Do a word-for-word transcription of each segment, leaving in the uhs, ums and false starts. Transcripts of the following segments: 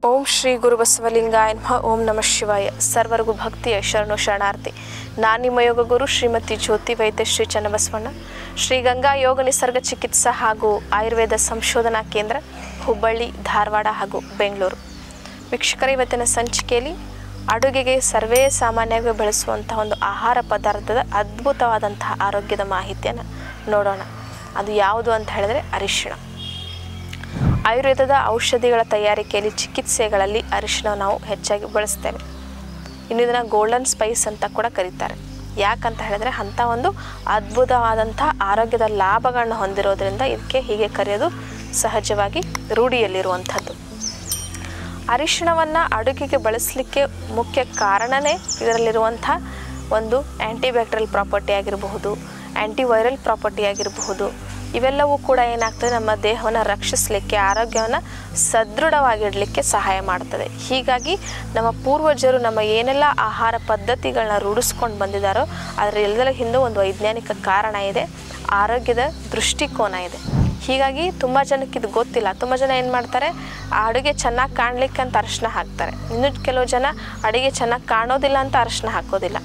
ಓಂ ಶ್ರೀ ಗುರು ಬಸವಲಿಂಗಾಯ ನಮಃ. ಓಂ ನಮಃ ಶಿವಾಯ. ಸರ್ವರಿಗೂ ಭಕ್ತಿಯ ಶರಣು ಶರಣಾರ್ಥಿ. ನಾನು ನಿಮ್ಮ ಯೋಗ ಗುರು ಶ್ರೀಮತಿ ಜ್ಯೋತಿ ವೈದ್ಯ ಶ್ರೀ ಚನ್ನಬಸವಣ್ಣ, ಶ್ರೀ ಗಂಗಾ ಯೋಗ ನಿಸರ್ಗ ಚಿಕಿತ್ಸಾ ಹಾಗೂ ಆಯುರ್ವೇದ ಸಂಶೋಧನಾ ಕೇಂದ್ರ, ಹುಬ್ಬಳ್ಳಿ, ಧಾರವಾಡ ಹಾಗೂ ಬೆಂಗಳೂರು. ವೀಕ್ಷಕರ, ಇವತ್ತಿನ ಸಂಚಿಕೆಯಲ್ಲಿ ಅಡುಗೆಗೆ ಸರ್ವೇ ಸಾಮಾನ್ಯವಾಗಿ ಬಳಸುವಂಥ ಒಂದು ಆಹಾರ ಪದಾರ್ಥದ ಅದ್ಭುತವಾದಂತಹ ಆರೋಗ್ಯದ ಮಾಹಿತಿಯನ್ನು ನೋಡೋಣ. ಅದು ಯಾವುದು ಅಂತ ಹೇಳಿದ್ರೆ ಅರಿಶಿಣ. ಆಯುರ್ವೇದದ ಔಷಧಿಗಳ ತಯಾರಿಕೆಯಲ್ಲಿ, ಚಿಕಿತ್ಸೆಗಳಲ್ಲಿ ಅರಿಶಿಣ ನಾವು ಹೆಚ್ಚಾಗಿ ಬಳಸ್ತೇವೆ. ಇನ್ನು ಇದನ್ನು ಗೋಲ್ಡನ್ ಸ್ಪೈಸ್ ಅಂತ ಕೂಡ ಕರೀತಾರೆ. ಯಾಕಂತ ಹೇಳಿದ್ರೆ ಅಂಥ ಒಂದು ಅದ್ಭುತವಾದಂಥ ಆರೋಗ್ಯದ ಲಾಭಗಳನ್ನ ಹೊಂದಿರೋದ್ರಿಂದ ಇದಕ್ಕೆ ಹೀಗೆ ಕರೆಯೋದು ಸಹಜವಾಗಿ ರೂಢಿಯಲ್ಲಿರುವಂಥದ್ದು. ಅರಿಶಿಣವನ್ನು ಅಡುಗೆಗೆ ಬಳಸಲಿಕ್ಕೆ ಮುಖ್ಯ ಕಾರಣವೇ ಇದರಲ್ಲಿರುವಂಥ ಒಂದು ಆ್ಯಂಟಿಬ್ಯಾಕ್ಟೀರಿಯಲ್ ಪ್ರಾಪರ್ಟಿ ಆಗಿರಬಹುದು, ಆ್ಯಂಟಿವೈರಲ್ ಪ್ರಾಪರ್ಟಿ ಆಗಿರಬಹುದು. ಇವೆಲ್ಲವೂ ಕೂಡ ಏನಾಗ್ತದೆ, ನಮ್ಮ ದೇಹವನ್ನು ರಕ್ಷಿಸಲಿಕ್ಕೆ, ಆರೋಗ್ಯವನ್ನು ಸದೃಢವಾಗಿಡಲಿಕ್ಕೆ ಸಹಾಯ ಮಾಡ್ತದೆ. ಹೀಗಾಗಿ ನಮ್ಮ ಪೂರ್ವಜರು ನಮ್ಮ ಏನೆಲ್ಲ ಆಹಾರ ಪದ್ಧತಿಗಳನ್ನ ರೂಢಿಸ್ಕೊಂಡು ಬಂದಿದ್ದಾರೋ ಅದರ ಎಲ್ಲದರ ಹಿಂದೆ ಒಂದು ವೈಜ್ಞಾನಿಕ ಕಾರಣ ಇದೆ, ಆರೋಗ್ಯದ ದೃಷ್ಟಿಕೋನ ಇದೆ. ಹೀಗಾಗಿ ತುಂಬ ಜನಕ್ಕೆ ಇದು ಗೊತ್ತಿಲ್ಲ. ತುಂಬ ಜನ ಏನು ಮಾಡ್ತಾರೆ, ಆ ಅಡುಗೆ ಚೆನ್ನಾಗಿ ಕಾಣಲಿಕ್ಕೆ ಅಂತ ಅರಿಶಿನ ಹಾಕ್ತಾರೆ. ಇನ್ನು ಕೆಲವು ಜನ ಅಡುಗೆ ಚೆನ್ನಾಗಿ ಕಾಣೋದಿಲ್ಲ ಅಂತ ಅರಿಶಿನ ಹಾಕೋದಿಲ್ಲ.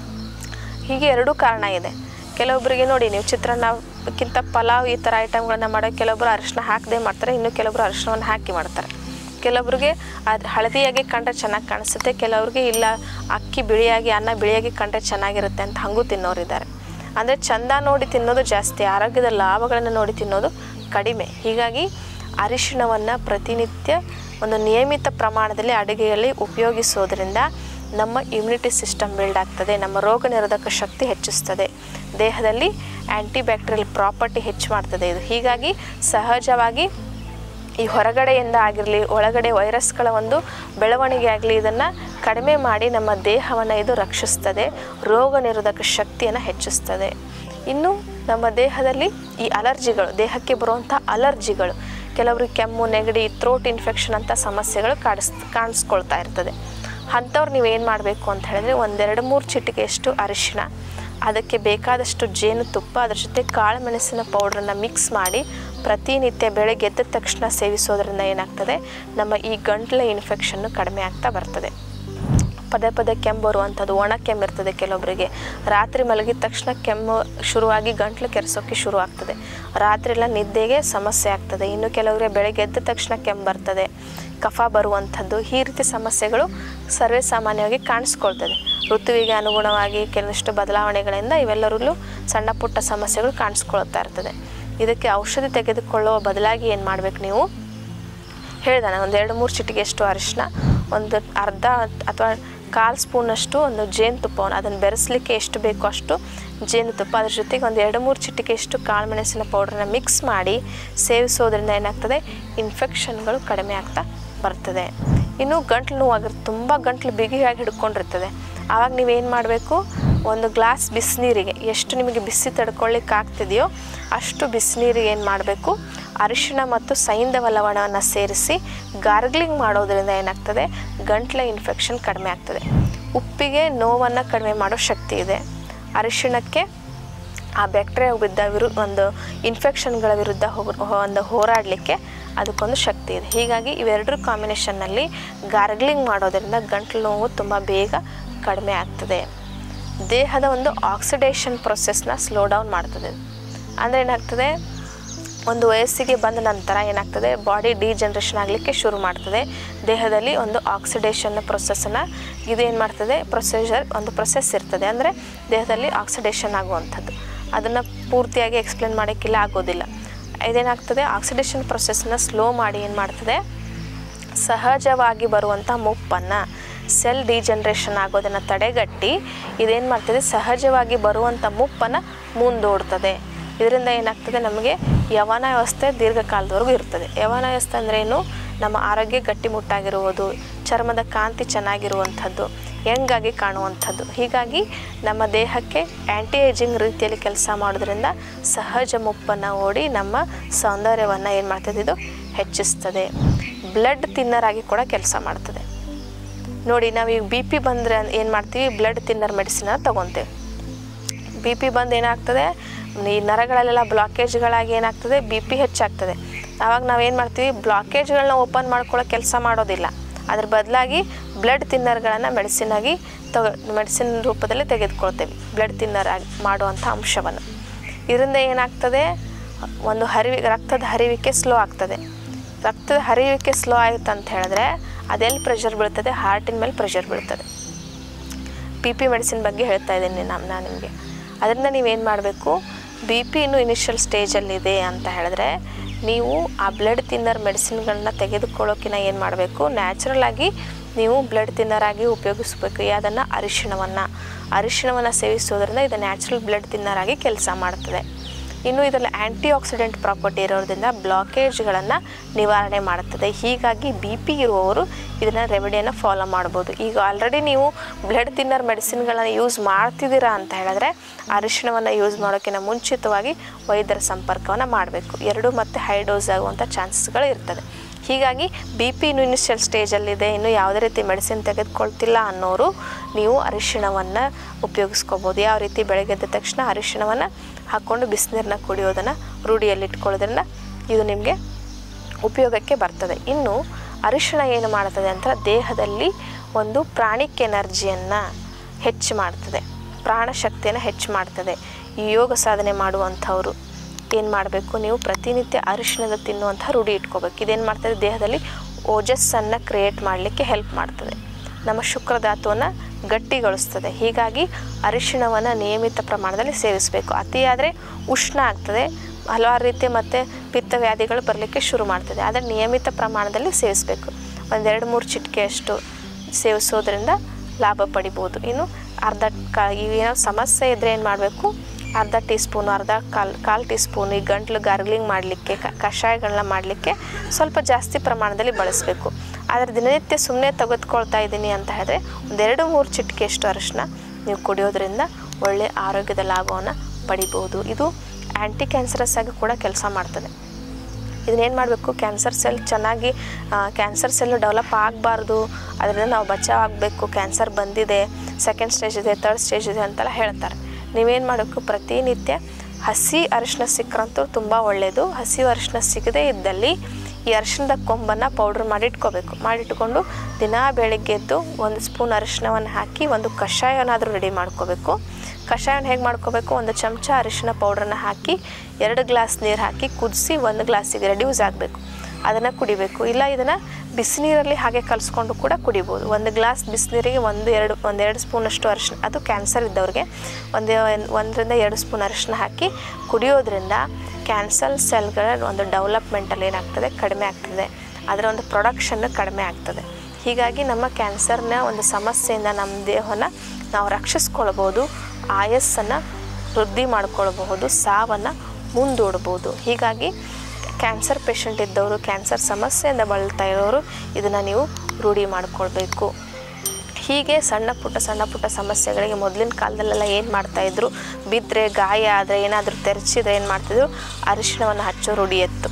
ಹೀಗೆ ಎರಡೂ ಕಾರಣ ಇದೆ. ಕೆಲವೊಬ್ಬರಿಗೆ ನೋಡಿ, ನೀವು ಚಿತ್ರಾನ್ನಕ್ಕಿಂತ ಪಲಾವ್ ಈ ಥರ ಐಟಮ್ಗಳನ್ನು ಮಾಡೋ ಕೆಲವೊಬ್ಬರು ಅರಿಶಿನ ಹಾಕದೆ ಮಾಡ್ತಾರೆ, ಇನ್ನು ಕೆಲವೊಬ್ಬರು ಅರಿಶಿನವನ್ನು ಹಾಕಿ ಮಾಡ್ತಾರೆ. ಕೆಲವೊಬ್ಬರಿಗೆ ಅದು ಹಳದಿಯಾಗಿ ಕಂಡ್ರೆ ಚೆನ್ನಾಗಿ ಕಾಣಿಸುತ್ತೆ, ಕೆಲವ್ರಿಗೆ ಇಲ್ಲ ಅಕ್ಕಿ ಬಿಳಿಯಾಗಿ, ಅನ್ನ ಬಿಳಿಯಾಗಿ ಕಂಡ್ರೆ ಚೆನ್ನಾಗಿರುತ್ತೆ ಅಂತ ಹಾಗೂ ತಿನ್ನೋರಿದ್ದಾರೆ. ಅಂದರೆ ಚಂದ ನೋಡಿ ತಿನ್ನೋದು ಜಾಸ್ತಿ, ಆರೋಗ್ಯದ ಲಾಭಗಳನ್ನು ನೋಡಿ ತಿನ್ನೋದು ಕಡಿಮೆ. ಹೀಗಾಗಿ ಅರಿಶಿಣವನ್ನು ಪ್ರತಿನಿತ್ಯ ಒಂದು ನಿಯಮಿತ ಪ್ರಮಾಣದಲ್ಲಿ ಅಡುಗೆಯಲ್ಲಿ ಉಪಯೋಗಿಸೋದ್ರಿಂದ ನಮ್ಮ ಇಮ್ಯುನಿಟಿ ಸಿಸ್ಟಮ್ ಬಿಲ್ಡ್ ಆಗ್ತದೆ, ನಮ್ಮ ರೋಗ ನಿರೋಧಕ ಶಕ್ತಿ ಹೆಚ್ಚಿಸ್ತದೆ, ದೇಹದಲ್ಲಿ ಆ್ಯಂಟಿಬ್ಯಾಕ್ಟೀರಿಯಲ್ ಪ್ರಾಪರ್ಟಿ ಹೆಚ್ಚು ಮಾಡ್ತದೆ ಇದು. ಹೀಗಾಗಿ ಸಹಜವಾಗಿ ಈ ಹೊರಗಡೆಯಿಂದ ಆಗಿರಲಿ, ಒಳಗಡೆ ವೈರಸ್ಗಳ ಒಂದು ಬೆಳವಣಿಗೆ ಆಗಲಿ, ಇದನ್ನು ಕಡಿಮೆ ಮಾಡಿ ನಮ್ಮ ದೇಹವನ್ನು ಇದು ರಕ್ಷಿಸ್ತದೆ, ರೋಗ ನಿರೋಧಕ ಶಕ್ತಿಯನ್ನು ಹೆಚ್ಚಿಸ್ತದೆ. ಇನ್ನು ನಮ್ಮ ದೇಹದಲ್ಲಿ ಈ ಅಲರ್ಜಿಗಳು, ದೇಹಕ್ಕೆ ಬರುವಂಥ ಅಲರ್ಜಿಗಳು, ಕೆಲವರಿಗೆ ಕೆಮ್ಮು, ನೆಗಡಿ, ಥ್ರೋಟ್ ಇನ್ಫೆಕ್ಷನ್ ಅಂತ ಸಮಸ್ಯೆಗಳು ಕಾಣಿಸ್ ಕಾಣಿಸ್ಕೊಳ್ತಾ ಇರ್ತದೆ. ಅಂಥವ್ರು ನೀವೇನು ಮಾಡಬೇಕು ಅಂತ ಹೇಳಿದ್ರೆ, ಒಂದೆರಡು ಮೂರು ಚಿಟಿಕೆಯಷ್ಟು ಅರಿಶಿಣ, ಅದಕ್ಕೆ ಬೇಕಾದಷ್ಟು ಜೇನುತುಪ್ಪ, ಅದ್ರ ಜೊತೆ ಕಾಳು ಮೆಣಸಿನ ಪೌಡ್ರನ್ನು ಮಿಕ್ಸ್ ಮಾಡಿ ಪ್ರತಿನಿತ್ಯ ಬೆಳಗ್ಗೆ ಎದ್ದ ತಕ್ಷಣ ಸೇವಿಸೋದ್ರಿಂದ ಏನಾಗ್ತದೆ, ನಮ್ಮ ಈ ಗಂಟ್ಲ ಇನ್ಫೆಕ್ಷನ್ನು ಕಡಿಮೆ ಆಗ್ತಾ ಬರ್ತದೆ. ಪದೇ ಪದೇ ಕೆಮ್ಮು ಬರುವಂಥದ್ದು, ಒಣ ಕೆಮ್ಮು ಇರ್ತದೆ ಕೆಲವೊಬ್ಬರಿಗೆ. ರಾತ್ರಿ ಮಲಗಿದ ತಕ್ಷಣ ಕೆಮ್ಮು ಶುರುವಾಗಿ ಗಂಟ್ಲು ಕೆರೆಸೋಕ್ಕೆ ಶುರು ಆಗ್ತದೆ, ರಾತ್ರಿ ಎಲ್ಲ ನಿದ್ದೆಗೆ ಸಮಸ್ಯೆ ಆಗ್ತದೆ. ಇನ್ನು ಕೆಲವರಿಗೆ ಬೆಳಗ್ಗೆ ಎದ್ದ ತಕ್ಷಣ ಕೆಮ್ಮು ಬರ್ತದೆ, ಕಫ ಬರುವಂಥದ್ದು, ಈ ರೀತಿ ಸಮಸ್ಯೆಗಳು ಸರ್ವೇ ಸಾಮಾನ್ಯವಾಗಿ ಕಾಣಿಸ್ಕೊಳ್ತದೆ. ಋತುವಿಗೆ ಅನುಗುಣವಾಗಿ ಕೆಲವಷ್ಟು ಬದಲಾವಣೆಗಳಿಂದ ಇವೆಲ್ಲರಲ್ಲೂ ಸಣ್ಣ ಪುಟ್ಟ ಸಮಸ್ಯೆಗಳು ಕಾಣಿಸ್ಕೊಳ್ತಾ ಇರ್ತದೆ. ಇದಕ್ಕೆ ಔಷಧಿ ತೆಗೆದುಕೊಳ್ಳುವ ಬದಲಾಗಿ ಏನು ಮಾಡಬೇಕು, ನೀವು ಹೇಳ್ದಾನೆ ಒಂದು ಎರಡು ಮೂರು ಚಿಟಿಕೆಯಷ್ಟು ಅರಿಶಿನ, ಒಂದು ಅರ್ಧ ಅಥವಾ ಕಾಲು ಸ್ಪೂನಷ್ಟು ಒಂದು ಜೇನುತುಪ್ಪವನ್ನು, ಅದನ್ನು ಬೆರೆಸಲಿಕ್ಕೆ ಎಷ್ಟು ಬೇಕೋ ಅಷ್ಟು ಜೇನುತುಪ್ಪ, ಅದ್ರ ಜೊತೆಗೆ ಒಂದು ಎರಡು ಮೂರು ಚಿಟಿಕೆಯಷ್ಟು ಕಾಳು ಮೆಣಸಿನ ಪೌಡ್ರನ್ನ ಮಿಕ್ಸ್ ಮಾಡಿ ಸೇವಿಸೋದ್ರಿಂದ ಏನಾಗ್ತದೆ, ಇನ್ಫೆಕ್ಷನ್ಗಳು ಕಡಿಮೆ ಆಗ್ತಾ ಬರ್ತದೆ. ಇನ್ನು ಗಂಟ್ಲು ನೋವಾಗಿರುತ್ತೆ, ತುಂಬ ಗಂಟ್ಲು ಬಿಗಿಯಾಗಿ ಹಿಡ್ಕೊಂಡಿರ್ತದೆ. ಆವಾಗ ನೀವೇನು ಮಾಡಬೇಕು, ಒಂದು ಗ್ಲಾಸ್ ಬಿಸಿನೀರಿಗೆ, ಎಷ್ಟು ನಿಮಗೆ ಬಿಸಿ ತಡ್ಕೊಳ್ಳಿಕ್ಕೆ ಆಗ್ತಿದೆಯೋ ಅಷ್ಟು ಬಿಸಿನೀರಿಗೆ ಏನು ಮಾಡಬೇಕು, ಅರಿಶಿಣ ಮತ್ತು ಸೈಂಧವ ಲವಣವನ್ನು ಸೇರಿಸಿ ಗಾರ್ಗ್ಲಿಂಗ್ ಮಾಡೋದ್ರಿಂದ ಏನಾಗ್ತದೆ, ಗಂಟ್ಲ ಇನ್ಫೆಕ್ಷನ್ ಕಡಿಮೆ ಆಗ್ತದೆ. ಉಪ್ಪಿಗೆ ನೋವನ್ನು ಕಡಿಮೆ ಮಾಡೋ ಶಕ್ತಿ ಇದೆ, ಅರಿಶಿಣಕ್ಕೆ ಆ ಬ್ಯಾಕ್ಟೀರಿಯಾ ವಿರುದ್ಧ ವಿರು ಒಂದು ಇನ್ಫೆಕ್ಷನ್ಗಳ ವಿರುದ್ಧ ಒಂದು ಹೋರಾಡಲಿಕ್ಕೆ ಅದಕ್ಕೊಂದು ಶಕ್ತಿ ಇದೆ. ಹೀಗಾಗಿ ಇವೆರಡರ ಕಾಂಬಿನೇಷನ್ನಲ್ಲಿ ಗಾರ್ಗ್ಲಿಂಗ್ ಮಾಡೋದ್ರಿಂದ ಗಂಟ್ಲು ನೋವು ತುಂಬ ಬೇಗ ಕಡಿಮೆ ಆಗ್ತದೆ. ದೇಹದ ಒಂದು ಆಕ್ಸಿಡೇಷನ್ ಪ್ರೊಸೆಸ್ನ ಸ್ಲೋ ಡೌನ್ ಮಾಡ್ತದೆ. ಅಂದರೆ ಏನಾಗ್ತದೆ, ಒಂದು ವಯಸ್ಸಿಗೆ ಬಂದ ನಂತರ ಏನಾಗ್ತದೆ, ಬಾಡಿ ಡಿಜನ್ರೇಷನ್ ಆಗಲಿಕ್ಕೆ ಶುರು ಮಾಡ್ತದೆ. ದೇಹದಲ್ಲಿ ಒಂದು ಆಕ್ಸಿಡೇಷನ್ ಪ್ರೊಸೆಸ್ಸನ್ನು ಇದೇನು ಮಾಡ್ತದೆ, ಪ್ರೊಸೀಜರ್ ಒಂದು ಪ್ರೊಸೆಸ್ ಇರ್ತದೆ, ಅಂದರೆ ದೇಹದಲ್ಲಿ ಆಕ್ಸಿಡೇಷನ್ ಆಗುವಂಥದ್ದು. ಅದನ್ನು ಪೂರ್ತಿಯಾಗಿ ಎಕ್ಸ್ಪ್ಲೇನ್ ಮಾಡೋಕ್ಕಿಲ್ಲ, ಆಗೋದಿಲ್ಲ. ಇದೇನಾಗ್ತದೆ, ಆಕ್ಸಿಡೇಷನ್ ಪ್ರೊಸೆಸ್ನ ಸ್ಲೋ ಮಾಡಿ ಏನು ಮಾಡ್ತದೆ, ಸಹಜವಾಗಿ ಬರುವಂಥ ಮುಪ್ಪನ್ನು, ಸೆಲ್ ಡಿಜನ್ರೇಷನ್ ಆಗೋದನ್ನು ತಡೆಗಟ್ಟಿ ಇದೇನು ಮಾಡ್ತದೆ, ಸಹಜವಾಗಿ ಬರುವಂಥ ಮುಪ್ಪನ್ನು ಮುಂದೂಡ್ತದೆ. ಇದರಿಂದ ಏನಾಗ್ತದೆ, ನಮಗೆ ಯೌವನ ವ್ಯವಸ್ಥೆ ದೀರ್ಘಕಾಲದವರೆಗೂ ಇರ್ತದೆ. ಯೌವನ ವ್ಯವಸ್ಥೆ ಅಂದರೆ ಏನು, ನಮ್ಮ ಆರೋಗ್ಯ ಗಟ್ಟಿಮುಟ್ಟಾಗಿರುವುದು, ಚರ್ಮದ ಕಾಂತಿ ಚೆನ್ನಾಗಿರುವಂಥದ್ದು, ಯಂಗಾಗಿ ಕಾಣುವಂಥದ್ದು. ಹೀಗಾಗಿ ನಮ್ಮ ದೇಹಕ್ಕೆ ಆ್ಯಂಟಿ ಏಜಿಂಗ್ ರೀತಿಯಲ್ಲಿ ಕೆಲಸ ಮಾಡೋದ್ರಿಂದ ಸಹಜ ಮುಪ್ಪನ್ನು ಓಡಿ ನಮ್ಮ ಸೌಂದರ್ಯವನ್ನು ಏನು ಮಾಡ್ತದೆ, ಇದು ಹೆಚ್ಚಿಸ್ತದೆ. ಬ್ಲಡ್ ತಿನ್ನರ್ ಆಗಿ ಕೂಡ ಕೆಲಸ ಮಾಡ್ತದೆ. ನೋಡಿ, ನಾವೀಗ ಬಿ ಪಿ ಬಂದರೆ ಏನು ಮಾಡ್ತೀವಿ, ಬ್ಲಡ್ ತಿನ್ನರ್ ಮೆಡಿಸಿನ ತೊಗೊತೇವೆ. ಬಿ ಪಿ ಬಂದು ಏನಾಗ್ತದೆ, ಈ ನರಗಳಲ್ಲೆಲ್ಲ ಬ್ಲಾಕೇಜ್ಗಳಾಗಿ ಏನಾಗ್ತದೆ, ಬಿ ಪಿ ಹೆಚ್ಚಾಗ್ತದೆ. ಆವಾಗ ನಾವೇನು ಮಾಡ್ತೀವಿ, ಬ್ಲಾಕೇಜ್ಗಳನ್ನ ಓಪನ್ ಮಾಡ್ಕೊಳ್ಳೋ ಕೆಲಸ ಮಾಡೋದಿಲ್ಲ, ಅದ್ರ ಬದಲಾಗಿ ಬ್ಲಡ್ ತಿನ್ನರ್ಗಳನ್ನು ಮೆಡಿಸಿನಾಗಿ ತಗೋ ಮೆಡಿಸಿನ್ ರೂಪದಲ್ಲಿ ತೆಗೆದುಕೊಳ್ತೇವೆ, ಬ್ಲಡ್ ತಿನ್ನರ್ ಆಗಿ ಮಾಡುವಂಥ ಅಂಶವನ್ನು. ಇದರಿಂದ ಏನಾಗ್ತದೆ, ಒಂದು ಹರಿವಿ ರಕ್ತದ ಹರಿವಿಕೆ ಸ್ಲೋ ಆಗ್ತದೆ. ರಕ್ತದ ಹರಿವಿಕೆ ಸ್ಲೋ ಆಯಿತು ಅಂತ ಹೇಳಿದ್ರೆ ಅದೆಲ್ಲಿ ಪ್ರೆಷರ್ ಬೀಳ್ತದೆ, ಹಾರ್ಟಿನ ಮೇಲೆ ಪ್ರೆಷರ್ ಬೀಳ್ತದೆ. ಬಿ ಪಿ ಮೆಡಿಸಿನ್ ಬಗ್ಗೆ ಹೇಳ್ತಾ ಇದ್ದೀನಿ ನಾನು ನಾನು ನಿಮಗೆ. ಅದರಿಂದ ನೀವೇನು ಮಾಡಬೇಕು, ಬಿ ಪಿ ಇನ್ನೂ ಇನಿಷಿಯಲ್ ಸ್ಟೇಜಲ್ಲಿದೆ ಅಂತ ಹೇಳಿದ್ರೆ ನೀವು ಆ ಬ್ಲಡ್ ತಿನ್ನರ್ ಮೆಡಿಸಿನ್ಗಳನ್ನ ತೆಗೆದುಕೊಳ್ಳೋಕ್ಕಿಂತ ಏನು ಮಾಡಬೇಕು, ನ್ಯಾಚುರಲ್ ಆಗಿ ನೀವು ಬ್ಲಡ್ ತಿನ್ನರ್ ಆಗಿ ಉಪಯೋಗಿಸಬೇಕು. ಯಾವುದನ್ನು, ಅರಿಶಿಣವನ್ನು ಅರಿಶಿಣವನ್ನು ಸೇವಿಸೋದ್ರಿಂದ ಇದು ನ್ಯಾಚುರಲ್ ಬ್ಲಡ್ ತಿನ್ನರ್ ಆಗಿ ಕೆಲಸ ಮಾಡ್ತದೆ. ಇನ್ನು ಇದರಲ್ಲಿ ಆ್ಯಂಟಿ ಆಕ್ಸಿಡೆಂಟ್ ಪ್ರಾಪರ್ಟಿ ಇರೋದ್ರಿಂದ ಬ್ಲಾಕೇಜ್ಗಳನ್ನು ನಿವಾರಣೆ ಮಾಡುತ್ತದೆ. ಹೀಗಾಗಿ ಬಿ ಪಿ ಇರುವವರು ಇದನ್ನು ರೆಮಿಡಿಯನ್ನು ಫಾಲೋ ಮಾಡ್ಬೋದು. ಈಗ ಆಲ್ರೆಡಿ ನೀವು ಬ್ಲಡ್ ತಿನ್ನರ್ ಮೆಡಿಸಿನ್ಗಳನ್ನು ಯೂಸ್ ಮಾಡ್ತಿದ್ದೀರಾ ಅಂತ ಹೇಳಿದ್ರೆ ಅರಿಶಿಣವನ್ನು ಯೂಸ್ ಮಾಡೋಕ್ಕಿಂತ ಮುಂಚಿತವಾಗಿ ವೈದ್ಯರ ಸಂಪರ್ಕವನ್ನು ಮಾಡಬೇಕು. ಎರಡು ಮತ್ತು ಹೈ ಡೋಸ್ ಆಗುವಂಥ ಚಾನ್ಸಸ್ಗಳು ಇರ್ತದೆ. ಹೀಗಾಗಿ ಬಿ ಪಿ ಇನ್ನು ಇನಿಷಿಯಲ್ ಸ್ಟೇಜಲ್ಲಿದೆ, ಇನ್ನೂ ಯಾವುದೇ ರೀತಿ ಮೆಡಿಸಿನ್ ತೆಗೆದುಕೊಳ್ತಿಲ್ಲ ಅನ್ನೋರು ನೀವು ಅರಿಶಿಣವನ್ನು ಉಪಯೋಗಿಸ್ಕೋಬೋದು. ಯಾವ ರೀತಿ, ಬೆಳಗ್ಗೆ ಎದ್ದ ತಕ್ಷಣ ಅರಿಶಿಣವನ್ನು ಹಾಕ್ಕೊಂಡು ಬಿಸಿನೀರನ್ನ ಕುಡಿಯೋದನ್ನು ರೂಢಿಯಲ್ಲಿ ಇಟ್ಕೊಳ್ಳೋದ್ರಿಂದ ಇದು ನಿಮಗೆ ಉಪಯೋಗಕ್ಕೆ ಬರ್ತದೆ. ಇನ್ನು ಅರಿಶಿಣ ಏನು ಮಾಡ್ತದೆ ಅಂತ ದೇಹದಲ್ಲಿ ಒಂದು ಪ್ರಾಣಿಕ್ ಎನರ್ಜಿಯನ್ನು ಹೆಚ್ಚು ಮಾಡ್ತದೆ, ಪ್ರಾಣಶಕ್ತಿಯನ್ನು ಹೆಚ್ಚು ಮಾಡ್ತದೆ. ಈ ಯೋಗ ಸಾಧನೆ ಮಾಡುವಂಥವ್ರು ಏನು ಮಾಡಬೇಕು, ನೀವು ಪ್ರತಿನಿತ್ಯ ಅರಿಶಿಣದ ತಿನ್ನುವಂಥ ರೂಢಿ ಇಟ್ಕೋಬೇಕು. ಇದೇನು ಮಾಡ್ತದೆ, ದೇಹದಲ್ಲಿ ಓಜಸ್ಸನ್ನು ಕ್ರಿಯೇಟ್ ಮಾಡಲಿಕ್ಕೆ ಹೆಲ್ಪ್ ಮಾಡ್ತದೆ, ನಮ್ಮ ಶುಕ್ರಧಾತುವನ್ನು ಗಟ್ಟಿಗೊಳಿಸ್ತದೆ. ಹೀಗಾಗಿ ಅರಿಶಿಣವನ್ನು ನಿಯಮಿತ ಪ್ರಮಾಣದಲ್ಲಿ ಸೇವಿಸಬೇಕು. ಅತಿಯಾದರೆ ಉಷ್ಣ ಆಗ್ತದೆ, ಹಲವಾರು ರೀತಿಯ ಮತ್ತು ಪಿತ್ತವ್ಯಾಧಿಗಳು ಬರಲಿಕ್ಕೆ ಶುರು ಮಾಡ್ತದೆ. ಆದರೆ ನಿಯಮಿತ ಪ್ರಮಾಣದಲ್ಲಿ ಸೇವಿಸಬೇಕು. ಒಂದೆರಡು ಮೂರು ಚಿಟಿಕೆಯಷ್ಟು ಸೇವಿಸೋದ್ರಿಂದ ಲಾಭ ಪಡಿಬೋದು. ಇನ್ನು ಅರ್ಧ ಕಾ ಏನೋ ಸಮಸ್ಯೆ ಇದ್ದರೆ ಏನು ಮಾಡಬೇಕು, ಅರ್ಧ ಟೀ ಸ್ಪೂನು ಅರ್ಧ ಕಾಲು ಕಾಲು ಟೀ ಸ್ಪೂನ್ ಈ ಗಂಟ್ಲು ಗಾರ್ಗ್ಲಿಂಗ್ ಮಾಡಲಿಕ್ಕೆ, ಕಷಾಯಗಳನ್ನ ಮಾಡಲಿಕ್ಕೆ ಸ್ವಲ್ಪ ಜಾಸ್ತಿ ಪ್ರಮಾಣದಲ್ಲಿ ಬಳಸಬೇಕು. ಆದರೆ ದಿನನಿತ್ಯ ಸುಮ್ಮನೆ ತೆಗೆದುಕೊಳ್ತಾ ಇದ್ದೀನಿ ಅಂತ ಹೇಳಿದ್ರೆ ಒಂದೆರಡು ಮೂರು ಚಿಟಿಕೆಯಷ್ಟು ಅರಿಶಿನ ನೀವು ಕುಡಿಯೋದ್ರಿಂದ ಒಳ್ಳೆಯ ಆರೋಗ್ಯದ ಲಾಭವನ್ನು ಪಡಿಬೋದು. ಇದು ಆ್ಯಂಟಿ ಕ್ಯಾನ್ಸರಸ್ ಆಗಿ ಕೂಡ ಕೆಲಸ ಮಾಡ್ತದೆ. ಇದನ್ನೇನು ಮಾಡಬೇಕು, ಕ್ಯಾನ್ಸರ್ ಸೆಲ್ ಚೆನ್ನಾಗಿ ಕ್ಯಾನ್ಸರ್ ಸೆಲ್ಲು ಡೆವಲಪ್ ಆಗಬಾರ್ದು, ಅದರಿಂದ ನಾವು ಬಚಾವ್ ಆಗಬೇಕು. ಕ್ಯಾನ್ಸರ್ ಬಂದಿದೆ, ಸೆಕೆಂಡ್ ಸ್ಟೇಜ್ ಇದೆ, ತರ್ಡ್ ಸ್ಟೇಜ್ ಇದೆ ಅಂತೆಲ್ಲ ಹೇಳ್ತಾರೆ. ನೀವೇನು ಮಾಡಬೇಕು, ಪ್ರತಿನಿತ್ಯ ಹಸಿ ಅರಿಶಿನ ಸಿಕ್ಕರಂತೂ ತುಂಬ ಒಳ್ಳೆಯದು. ಹಸಿ ಅರಿಶಿನ ಸಿಗದೇ ಇದ್ದಲ್ಲಿ ಈ ಅರಿಶಿಣದ ಕೊಂಬನ್ನು ಪೌಡ್ರ್ ಮಾಡಿ ಇಟ್ಕೋಬೇಕು. ಮಾಡಿಟ್ಕೊಂಡು ದಿನ ಬೆಳಿಗ್ಗೆ ಎದ್ದು ಒಂದು ಸ್ಪೂನ್ ಅರಿಶಿಣವನ್ನು ಹಾಕಿ ಒಂದು ಕಷಾಯನಾದರೂ ರೆಡಿ ಮಾಡ್ಕೋಬೇಕು. ಕಷಾಯನ ಹೇಗೆ ಮಾಡ್ಕೋಬೇಕು, ಒಂದು ಚಮಚ ಅರಿಶಿಣ ಪೌಡ್ರನ್ನ ಹಾಕಿ ಎರಡು ಗ್ಲಾಸ್ ನೀರು ಹಾಕಿ ಕುದಿಸಿ ಒಂದು ಗ್ಲಾಸಿಗೆ ರೆಡ್ಯೂಸ್ ಆಗಬೇಕು, ಅದನ್ನು ಕುಡಿಬೇಕು. ಇಲ್ಲ ಇದನ್ನು ಬಿಸಿನೀರಲ್ಲಿ ಹಾಗೆ ಕಲಿಸ್ಕೊಂಡು ಕೂಡ ಕುಡಿಬೋದು. ಒಂದು ಗ್ಲಾಸ್ ಬಿಸಿನೀರಿಗೆ ಒಂದು ಎರಡು ಒಂದೆರಡು ಸ್ಪೂನಷ್ಟು ಅರಿಶಿನ, ಅದು ಕ್ಯಾನ್ಸರ್ ಇದ್ದವ್ರಿಗೆ ಒಂದು ಒಂದರಿಂದ ಎರಡು ಸ್ಪೂನ್ ಅರಿಶಿನ ಹಾಕಿ ಕುಡಿಯೋದ್ರಿಂದ ಕ್ಯಾನ್ಸರ್ ಸೆಲ್ಗಳ ಒಂದು ಡೆವಲಪ್ಮೆಂಟಲ್ಲಿ ಏನಾಗ್ತದೆ, ಕಡಿಮೆ ಆಗ್ತದೆ, ಅದರ ಒಂದು ಪ್ರೊಡಕ್ಷನ್ನು ಕಡಿಮೆ ಆಗ್ತದೆ. ಹೀಗಾಗಿ ನಮ್ಮ ಕ್ಯಾನ್ಸರ್ನ ಒಂದು ಸಮಸ್ಯೆಯಿಂದ ನಮ್ಮ ದೇಹವನ್ನು ನಾವು ರಕ್ಷಿಸ್ಕೊಳ್ಬೋದು, ಆಯಸ್ಸನ್ನು ವೃದ್ಧಿ ಮಾಡ್ಕೊಳ್ಬಹುದು, ಸಾವನ್ನು ಮುಂದೂಡ್ಬೋದು. ಹೀಗಾಗಿ ಕ್ಯಾನ್ಸರ್ ಪೇಷಂಟ್ ಇದ್ದವರು, ಕ್ಯಾನ್ಸರ್ ಸಮಸ್ಯೆಯಿಂದ ಬಳಲ್ತಾ ಇರೋರು ಇದನ್ನು ನೀವು ರೂಢಿ ಮಾಡಿಕೊಳ್ಬೇಕು. ಹೀಗೆ ಸಣ್ಣ ಪುಟ್ಟ ಸಣ್ಣ ಪುಟ್ಟ ಸಮಸ್ಯೆಗಳಿಗೆ ಮೊದಲಿನ ಕಾಲದಲ್ಲೆಲ್ಲ ಏನು ಮಾಡ್ತಾಯಿದ್ರು, ಬಿದ್ದರೆ ಗಾಯ ಆದರೆ ಏನಾದರೂ ತೆರಚಿದ್ರೆ ಏನು ಮಾಡ್ತಿದ್ರು, ಅರಿಶಿಣವನ್ನು ಹಚ್ಚೋ ರೂಢಿ ಇತ್ತು.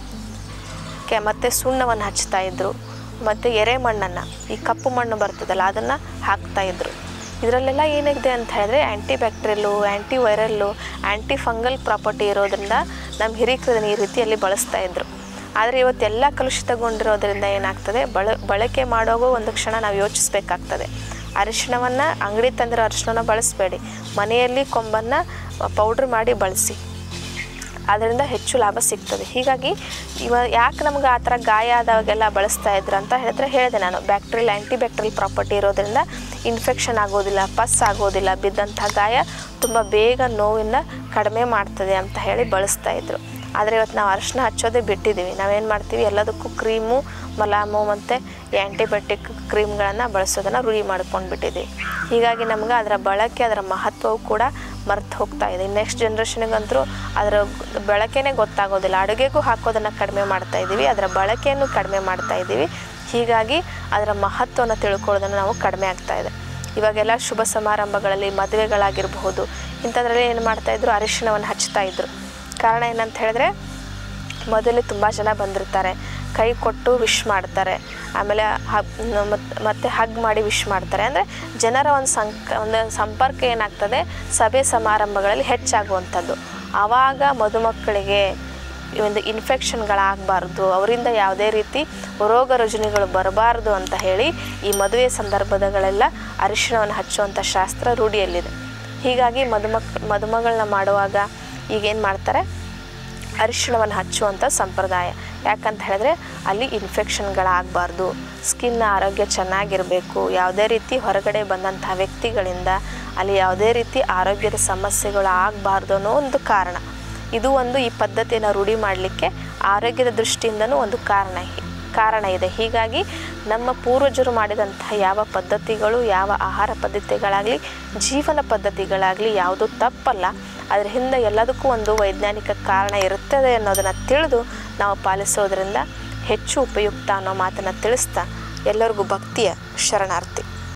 ಕೆ ಮತ್ತು ಸುಣ್ಣವನ್ನು ಹಚ್ತಾಯಿದ್ರು, ಮತ್ತು ಎರೆಮಣ್ಣನ್ನು, ಈ ಕಪ್ಪು ಮಣ್ಣು ಬರ್ತದಲ್ಲ ಅದನ್ನು ಹಾಕ್ತಾಯಿದ್ರು. ಇದರಲ್ಲೆಲ್ಲ ಏನಿದೆ ಅಂತ ಹೇಳಿದ್ರೆ anti bacterial, anti viral, anti fungal property ಇರೋದ್ರಿಂದ ನಮ್ಮ ಹಿರೀಕರನ್ನ ಈ ರೀತಿಯಲ್ಲಿ ಬಳಸ್ತಾಯಿದ್ರು. ಆದರೆ ಇವತ್ತೆಲ್ಲ ಕಲುಷಿತಗೊಂಡಿರೋದ್ರಿಂದ ಏನಾಗ್ತದೆ, ಬಳ ಬಳಕೆ ಮಾಡೋಗೋ ಒಂದು ಕ್ಷಣ ನಾವು ಯೋಚಿಸ್ಬೇಕಾಗ್ತದೆ. ಅರಿಶಿಣವನ್ನು ಅಂಗಡಿ ತಂದಿರೋ ಅರಿಶಿಣನ ಬಳಸಬೇಡಿ, ಮನೆಯಲ್ಲಿ ಕೊಂಬನ್ನು ಪೌಡ್ರ್ ಮಾಡಿ ಬಳಸಿ, ಅದರಿಂದ ಹೆಚ್ಚು ಲಾಭ ಸಿಗ್ತದೆ. ಹೀಗಾಗಿ ಇವ ಯಾಕೆ ನಮ್ಗೆ ಆ ಥರ ಗಾಯ ಆದಾಗೆಲ್ಲ ಬಳಸ್ತಾ ಇದ್ರು ಅಂತ ಹೇಳಿದ್ರೆ ಹೇಳಿದೆ ನಾನು, ಬ್ಯಾಕ್ಟೀರಿಯಲ್ ಆ್ಯಂಟಿ ಬ್ಯಾಕ್ಟೀರಿಯಲ್ ಪ್ರಾಪರ್ಟಿ ಇರೋದ್ರಿಂದ ಇನ್ಫೆಕ್ಷನ್ ಆಗೋದಿಲ್ಲ, ಪಸ್ ಆಗೋದಿಲ್ಲ, ಬಿದ್ದಂಥ ಗಾಯ ತುಂಬ ಬೇಗ ನೋವನ್ನು ಕಡಿಮೆ ಮಾಡ್ತದೆ ಅಂತ ಹೇಳಿ ಬಳಸ್ತಾ ಇದ್ರು. ಆದರೆ ಇವತ್ತು ನಾವು ಅರಿಶಿನ ಹಚ್ಚೋದೇ ಬಿಟ್ಟಿದ್ದೀವಿ. ನಾವೇನು ಮಾಡ್ತೀವಿ, ಎಲ್ಲದಕ್ಕೂ ಕ್ರೀಮು, ಮಲಾಮು ಮತ್ತು ಆ್ಯಂಟಿಬಯೋಟಿಕ್ ಕ್ರೀಮ್ಗಳನ್ನು ಬಳಸೋದನ್ನು ರೂಢಿ ಮಾಡ್ಕೊಂಡು ಬಿಟ್ಟಿದ್ದೀವಿ. ಹೀಗಾಗಿ ನಮ್ಗೆ ಅದರ ಬಳಕೆ, ಅದರ ಮಹತ್ವವು ಕೂಡ ಮರ್ತು ಹೋಗ್ತಾ ಇದೆ. ನೆಕ್ಸ್ಟ್ ಜನ್ರೇಷನಿಗಂತೂ ಅದರ ಬಳಕೆನೇ ಗೊತ್ತಾಗೋದಿಲ್ಲ. ಅಡುಗೆಗೂ ಹಾಕೋದನ್ನು ಕಡಿಮೆ ಮಾಡ್ತಾಯಿದ್ದೀವಿ, ಅದರ ಬಳಕೆಯನ್ನು ಕಡಿಮೆ ಮಾಡ್ತಾಯಿದ್ದೀವಿ. ಹೀಗಾಗಿ ಅದರ ಮಹತ್ವವನ್ನು ತಿಳ್ಕೊಳ್ಳೋದನ್ನು ನಾವು ಕಡಿಮೆ ಆಗ್ತಾಯಿದೆ. ಇವಾಗೆಲ್ಲ ಶುಭ ಸಮಾರಂಭಗಳಲ್ಲಿ, ಮದುವೆಗಳಾಗಿರಬಹುದು, ಇಂಥದ್ರಲ್ಲಿ ಏನು ಮಾಡ್ತಾಯಿದ್ರು, ಅರಿಶಿಣವನ್ನು ಹಚ್ತಾಯಿದ್ರು. ಕಾರಣ ಏನಂತ ಹೇಳಿದ್ರೆ, ಮೊದಲು ತುಂಬ ಜನ ಬಂದಿರ್ತಾರೆ, ಕೈ ಕೊಟ್ಟು ವಿಶ್ ಮಾಡ್ತಾರೆ, ಆಮೇಲೆ ಹಗ್ ಮತ್ತು ಹಗ್ ಮಾಡಿ ವಿಶ್ ಮಾಡ್ತಾರೆ. ಅಂದರೆ ಜನರ ಒಂದು ಸಂಕ ಒಂದು ಸಂಪರ್ಕ ಏನಾಗ್ತದೆ ಸಭೆ ಸಮಾರಂಭಗಳಲ್ಲಿ ಹೆಚ್ಚಾಗುವಂಥದ್ದು. ಆವಾಗ ಮದುಮಕ್ಕಳಿಗೆ ಒಂದು ಇನ್ಫೆಕ್ಷನ್ಗಳಾಗಬಾರ್ದು, ಅವರಿಂದ ಯಾವುದೇ ರೀತಿ ರೋಗ ರುಜಿನಗಳು ಬರಬಾರ್ದು ಅಂತ ಹೇಳಿ ಈ ಮದುವೆ ಸಂದರ್ಭದಗಳೆಲ್ಲ ಅರಿಶಿಣವನ್ನು ಹಚ್ಚುವಂಥ ಶಾಸ್ತ್ರ ರೂಢಿಯಲ್ಲಿದೆ. ಹೀಗಾಗಿ ಮದುಮಕ್ ಮದುಮಗಳನ್ನ ಮಾಡುವಾಗ ಈಗೇನು ಮಾಡ್ತಾರೆ, ಅರಿಶಿಣವನ್ನು ಹಚ್ಚುವಂಥ ಸಂಪ್ರದಾಯ. ಯಾಕಂತ ಹೇಳಿದ್ರೆ ಅಲ್ಲಿ ಇನ್ಫೆಕ್ಷನ್ಗಳಾಗಬಾರ್ದು, ಸ್ಕಿನ್ ಆರೋಗ್ಯ ಚೆನ್ನಾಗಿರಬೇಕು, ಯಾವುದೇ ರೀತಿ ಹೊರಗಡೆ ಬಂದಂಥ ವ್ಯಕ್ತಿಗಳಿಂದ ಅಲ್ಲಿ ಯಾವುದೇ ರೀತಿ ಆರೋಗ್ಯದ ಸಮಸ್ಯೆಗಳು ಆಗಬಾರ್ದು ಅನ್ನೋ ಒಂದು ಕಾರಣ. ಇದು ಒಂದು ಈ ಪದ್ಧತಿಯನ್ನು ರೂಢಿ ಮಾಡಲಿಕ್ಕೆ ಆರೋಗ್ಯದ ದೃಷ್ಟಿಯಿಂದನೂ ಒಂದು ಕಾರಣ ಕಾರಣ ಇದೆ. ಹೀಗಾಗಿ ನಮ್ಮ ಪೂರ್ವಜರು ಮಾಡಿದಂತಹ ಯಾವ ಪದ್ಧತಿಗಳು, ಯಾವ ಆಹಾರ ಪದ್ಧತಿಗಳಾಗಲಿ, ಜೀವನ ಪದ್ಧತಿಗಳಾಗಲಿ ಯಾವುದೂ ತಪ್ಪಲ್ಲ. ಅದರ ಹಿಂದೆ ಎಲ್ಲದಕ್ಕೂ ಒಂದು ವೈಜ್ಞಾನಿಕ ಕಾರಣ ಇರುತ್ತದೆ ಅನ್ನೋದನ್ನು ತಿಳಿದು ನಾವು ಪಾಲಿಸೋದ್ರಿಂದ ಹೆಚ್ಚು ಉಪಯುಕ್ತ ಅನ್ನೋ ಮಾತನ್ನು ತಿಳಿಸ್ತಾ ಎಲ್ಲರಿಗೂ ಭಕ್ತಿಯ ಶರಣಾರ್ಥಿ.